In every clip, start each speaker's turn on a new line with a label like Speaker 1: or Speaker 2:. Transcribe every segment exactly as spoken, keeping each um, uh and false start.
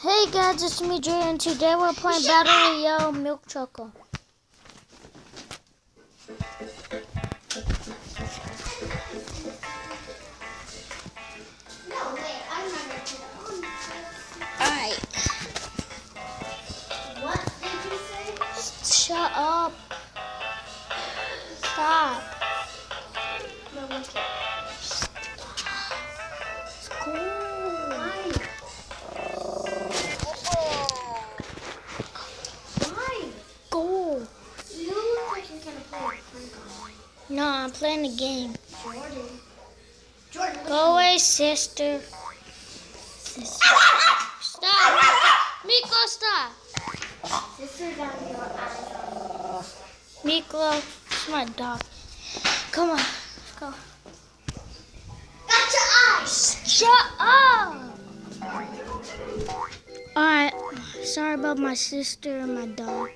Speaker 1: Hey guys, it's me Jay, and today we're playing Battle Royale Milk Choco.
Speaker 2: No, wait, I'm not going to put it on.
Speaker 1: Alright.
Speaker 2: What did you say?
Speaker 1: Shut up. Stop.
Speaker 2: No, what's it?
Speaker 1: It's cool.
Speaker 2: Why? Why?
Speaker 1: Go.
Speaker 2: You look like you're going to play a prank on me.
Speaker 1: No, I'm playing the game.
Speaker 2: Jordan. Jordan,
Speaker 1: Go away, sister. Sister. Stop. Miko, stop.
Speaker 2: Sister down your eyes.
Speaker 1: Miko, it's my dog. Come on, let's go.
Speaker 2: Got your eyes.
Speaker 1: Shut up! Alright, sorry about my sister and my dog.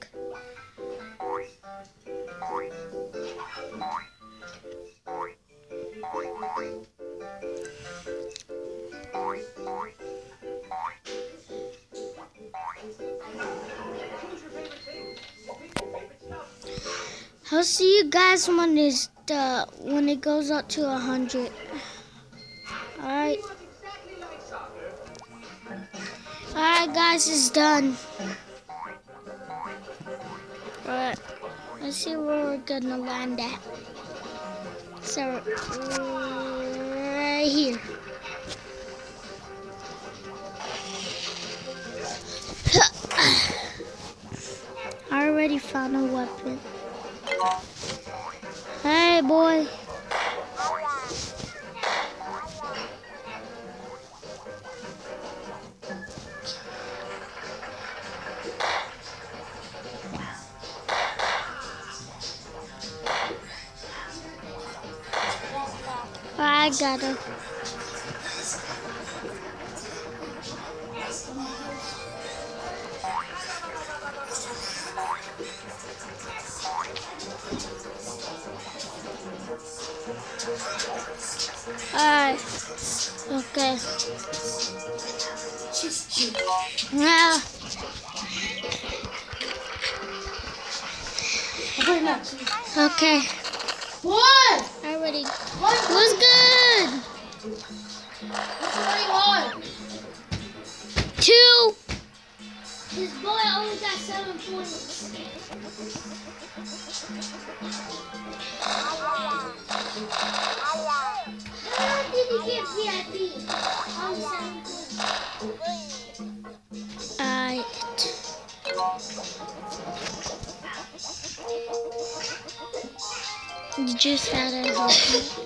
Speaker 1: I'll see you guys when it's uh, when it goes up to a hundred. Alright. Alright guys, it's done. Alright. Let's see where we're gonna land at. So right here. I already found a weapon. Hey boy. I got her. Alright. Okay. Now. Okay.
Speaker 2: What?
Speaker 1: I already.
Speaker 2: What?
Speaker 1: What's good?
Speaker 2: What's going on?
Speaker 1: Two.
Speaker 2: This boy only got seven points. How did he get V I P? Only seven points.
Speaker 1: Alright. You just had to help me.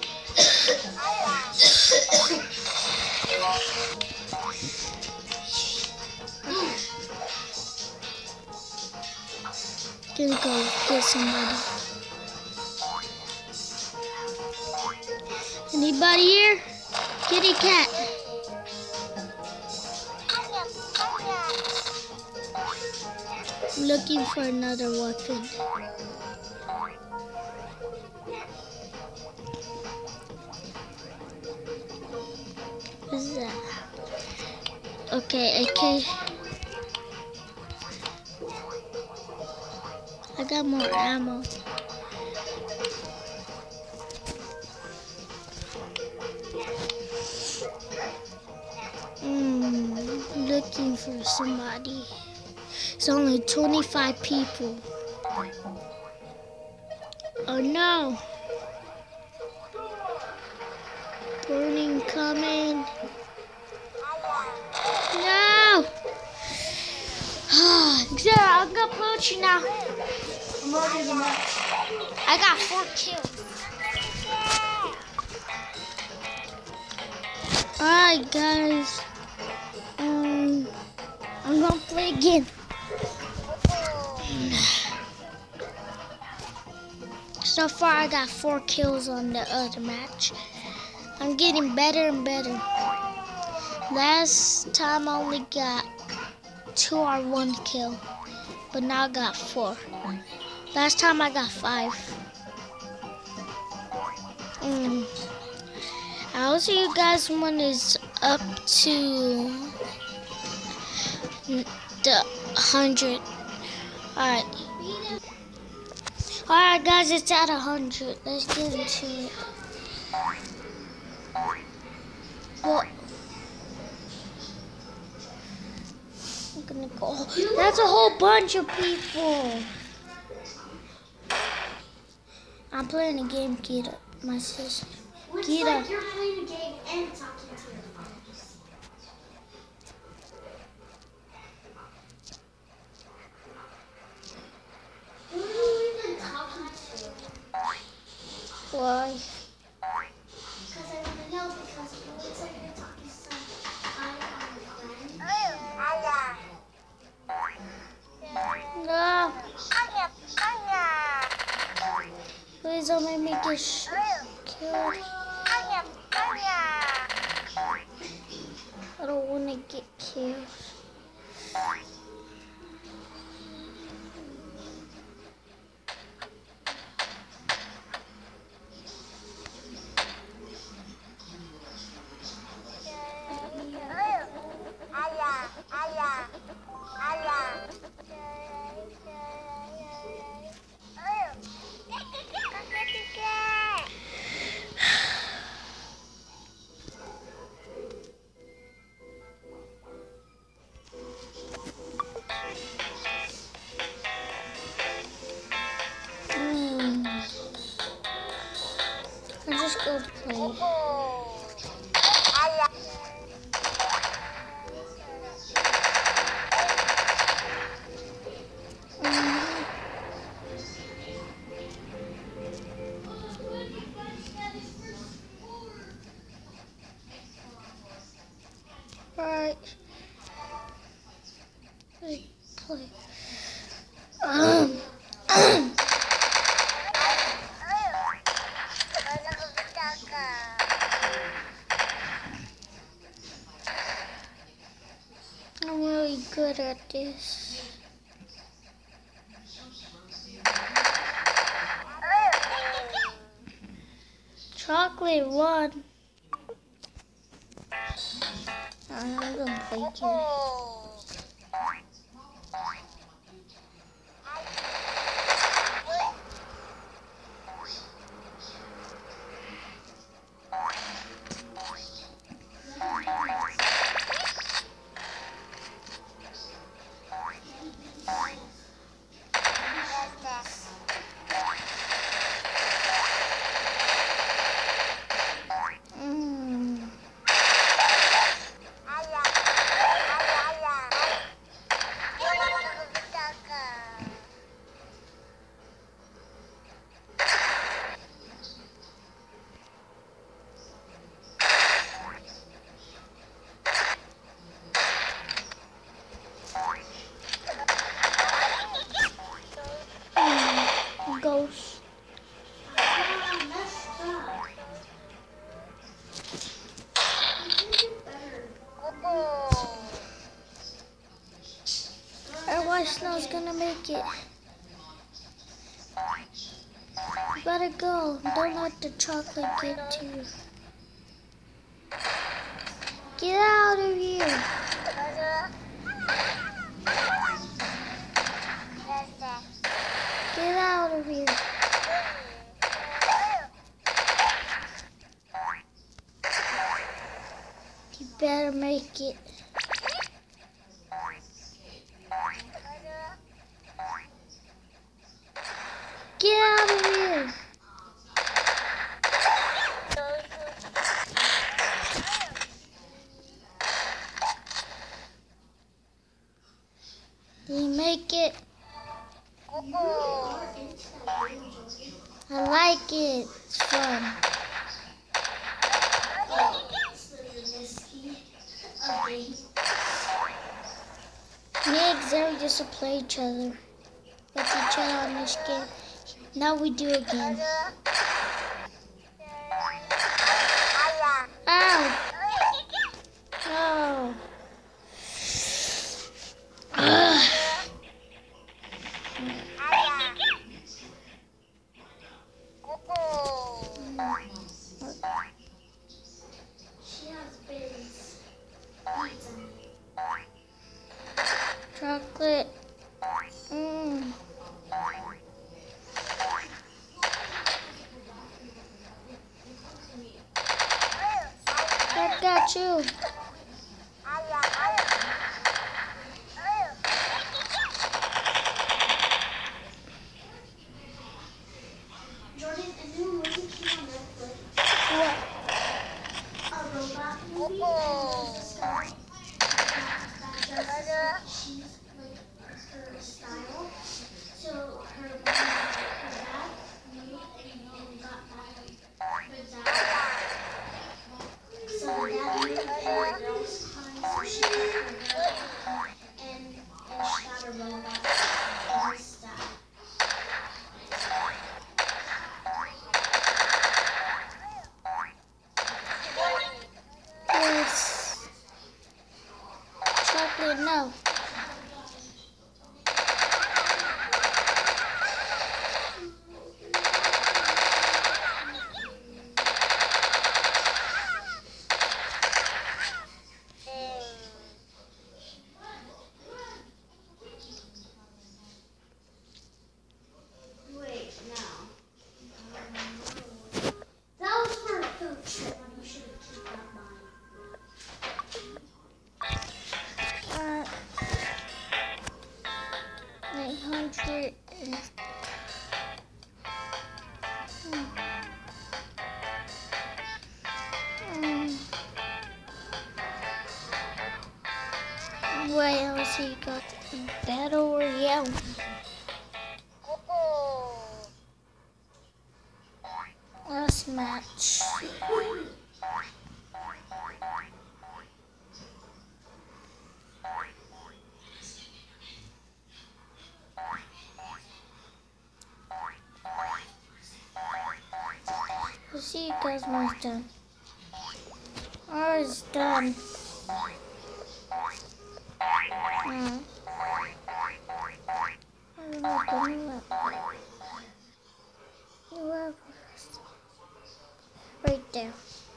Speaker 1: Gonna go get somebody. Anybody here? Kitty cat. I'm looking for another weapon. What is that? Okay, A K. I got more ammo. Mm, looking for somebody. It's only twenty-five people. Oh no. Burning coming. No. Zara, I'm gonna approach you now.
Speaker 2: I'm already in the match.
Speaker 1: I got four kills. Alright guys. Um I'm gonna play again. So far I got four kills on the other match. I'm getting better and better. Last time I only got two or one kill. But now I got four. Last time I got five. Mm. I'll see you guys when it's up to the hundred. Alright. Alright guys, it's at a hundred. Let's get into it. Well, I'm gonna go. That's a whole bunch of people. I'm playing a game, Kita. My sister.
Speaker 2: Looks
Speaker 1: Kita.
Speaker 2: like you're playing a game and talking to your friends. Who are you even talking to?
Speaker 1: Why?
Speaker 2: Because I want to know, because it looks like you're talking to some friend.
Speaker 1: No. Please don't make me get sh killed. I don't want to get killed. I'm just going to play. Alright. Let's play. Um. I'm really good at this. Chocolate one. I'm gonna play again. Mm. Mm. Ghost.
Speaker 2: Ah, messed up. You can do better.
Speaker 1: Otherwise, Snow's gonna make it. You gotta go. Don't let the chocolate get to you. Get out of here. Get out of here. You better make it. Get out of here. Did you make it? I like it. It's fun. Me and Xavier used to play each other. With each other on this game. Now we do again. Ow! No. Ugh.
Speaker 2: She has bins. Pizza.
Speaker 1: Got you.
Speaker 2: Jordan, a new movie came on Netflix.
Speaker 1: What?
Speaker 2: A robot movie, and there's this girl that, that does this, like, she's like her style. So her mom, her dad moved and, and got back the dad. So the dad moved and the girl's time, so she got her girl and and she got a robot in his style.
Speaker 1: Yes. Chocolate, no.
Speaker 2: Wait, no. That was for a food trip, and you should have kept that money.
Speaker 1: Uh, nine hundred and... Um, what else he got? Battle Royale. Last match. We'll see you guys when it's done. Oh, it's done. Mm. I don't know the new one. New one. Right there.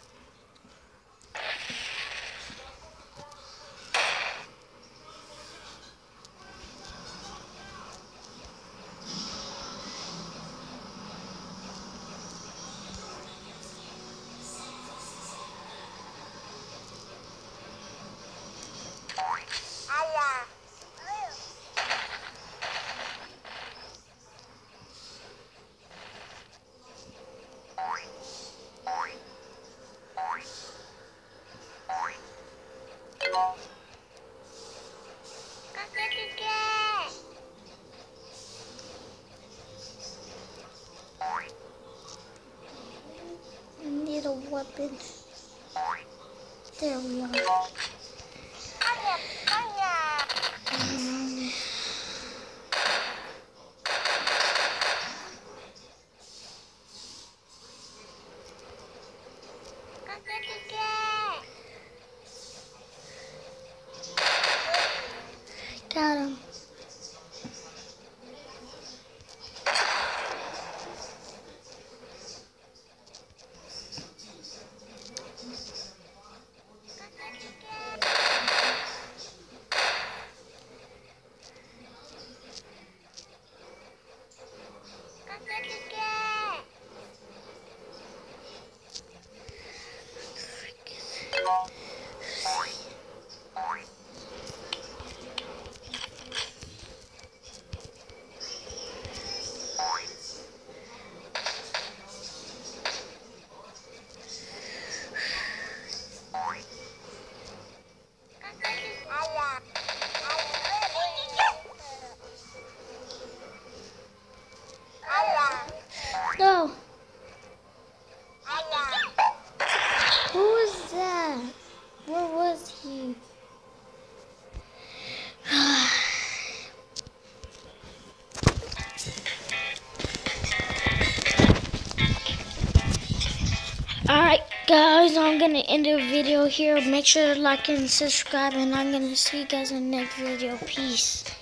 Speaker 1: I need a weapon. There we are. Mm. Got him. No. Who was that? Where was he? Alright guys, I'm gonna end the video here. Make sure to like and subscribe, and I'm gonna see you guys in the next video. Peace.